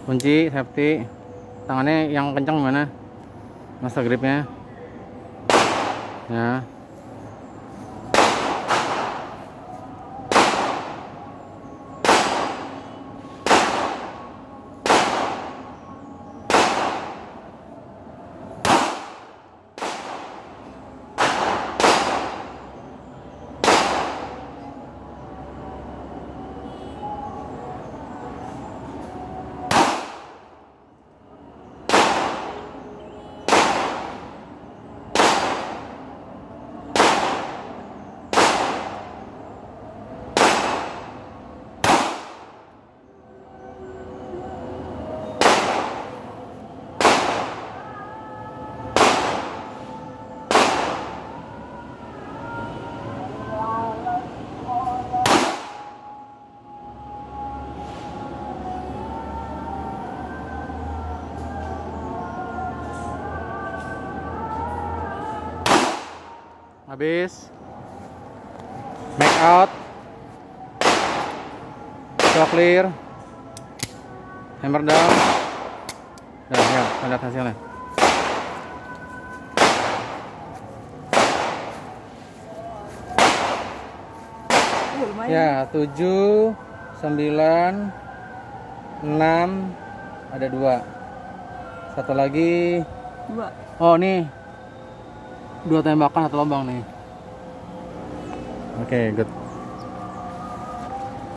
Kunci safety. Tangannya yang kencang mana? Master gripnya. Ya. Habis. Make out. Shock clear. Hammer down. Nah, ya, lihat hasilnya. Ya, 7, 9, 6, ada 2. Satu lagi 2. Oh, nih. 2 tembakan 1 lubang nih. Oke, good.